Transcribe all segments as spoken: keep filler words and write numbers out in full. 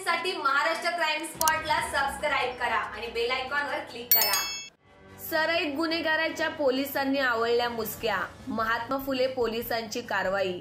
साठी Maharashtra crime स्पॉटला subscribe करा आणि बेल आयकॉनवर क्लिक करा। सराईत गुन्हेगाराच्या पोलिसांनी आवळल्या मुसक्या, महात्मा फुले पोलिसांची कारवाई।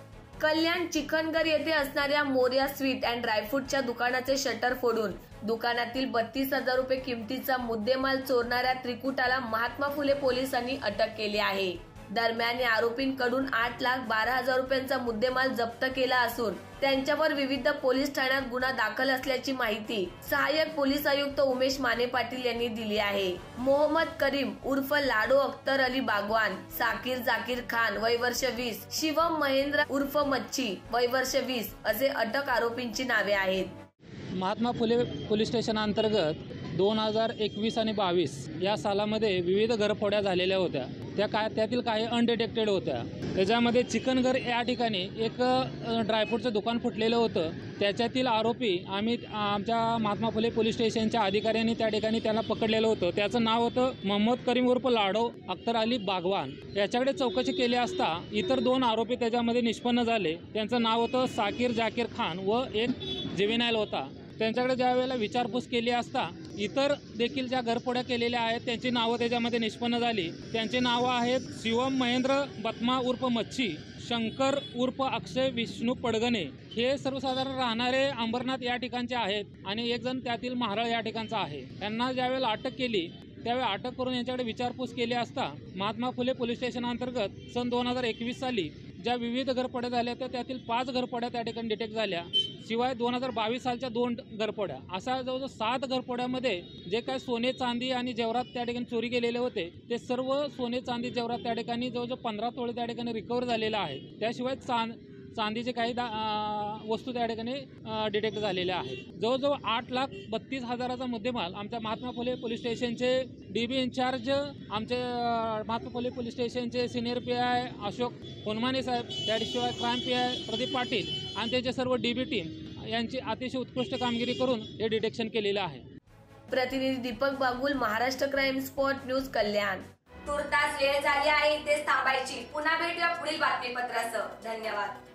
कल्याण चिकनगर येथे असणाऱ्या मोर्या स्वीट अँड ड्रायफ्रूटच्या दुकानाचे शटर फोडून दुकानातील बत्तीस हजार रुपये किमतीचा मुद्देमाल चोरणाऱ्या त्रिकुटाला महात्मा फुले पोलिसांनी अटक केली आहे। दरम्यान या आरोपींकडून आठ लाख बारा हजार रुपयांचा मुद्देमाल जप्त केला असून त्यांच्यावर विविध पोलीस ठाण्यात गुन्हा दाखल असल्याची माहिती सहाय्यक पोलीस आयुक्त उमेश माने पाटील यांनी दिली आहे। मोहम्मद करीम उर्फ लाडो अख्तर अली बागवान, साकीर जाकीर खान वय वर्ष वीस, शिवम महेंद्र उर्फ मच्छी वय वर्ष वीस असे अटक आरोपींची नावे आहेत। महात्मा फुले पोलीस स्टेशन अंतर्गत दोन हजार एकवीस आणि बावीस या सालामध्ये विविध घरफोड्या झालेल्या होत्या। त्या काय त्यातील काही अनडिटेक्टेड होत्या। त्याच्यामध्ये चिकनगर या ठिकाणी एक ड्रायफ्रूटचं दुकान फुटलेलं होतं। त्याच्यातील आरोपी आम्ही आमच्या महात्मा फुले पोलीस स्टेशनच्या अधिकाऱ्यांनी त्या ठिकाणी त्याला पकडलेलं होतं। त्याचं नाव होतं मोहम्मद करीम उर्फ लाडो अख्तर अली बागवान। याच्याकडे चौकशी केली असता इतर दोन आरोपी त्याच्यामध्ये निष्पन्न झाले। त्यांचं नाव होतं साकीर जाकीर खान व एक जुवेनाइल होता। त्यांच्याकडे ज्या वेळेला विचारपूस केली असता इतर देखील ज्या घरफोड्या केलेल्या आहेत त्यांची नावं त्याच्यामध्ये निष्पन्न झाली। त्यांची नावं आहेत शिवम महेंद्र बत्मा उर्फ मच्छी, शंकर उर्फ अक्षय विष्णू पडगणे। हे सर्वसाधारण राहणारे अंबरनाथ या ठिकाणचे आहेत आणि एक जण त्यातील महाराळ या ठिकाणचा आहे। त्यांना ज्यावेळेला अटक केली त्यावेळी अटक करून यांच्याकडे विचारपूस केली असता महात्मा फुले पोलीस स्टेशन अंतर्गत सन दोन हजार एकवीस साली ज्या विविध घरफोड्या झाल्या त्या त्यातील पाच घरफोड्या त्या ठिकाणी डिटेक्ट झाल्या। शिवाय दोन हजार बावीस सालच्या दोन घरफोड्या अशा जवळजवळ सात घरफोड्यामध्ये जे काय सोने चांदी आणि जेवरात त्या ठिकाणी चोरी केलेले होते ते सर्व सोने चांदी जेवरात त्या ठिकाणी जवळजवळ पंधरा तोळे त्या ठिकाणी रिकवर झालेला आहे। त्याशिवाय चांद चांदीचे काही दा वस्तू त्या ठिकाणी डिटेक्ट झालेल्या आहेत। जवळजवळ आठ लाख बत्तीस हजाराचा मुद्देमाल आमच्या महात्मा फुले पोलीस स्टेशनचे डी बी इन्चार्ज आमचे महात्मा फुले पोलीस स्टेशनचे senior P I Ashok Honmane साहेब, त्याशिवाय crime P I Pradeep Patil आणि त्यांचे सर्व डी बी टीम यांची अतिशय उत्कृष्ट कामगिरी करून हे डिटेक्शन केलेलं आहे। प्रतिनिधी Deepak Bagul, Maharashtra crime spot news, Kalyan. तुर्तास वेळ झाली आहे इथेच थांबायची। पुन्हा भेटूया पुढील बातमीपत्रासह। धन्यवाद।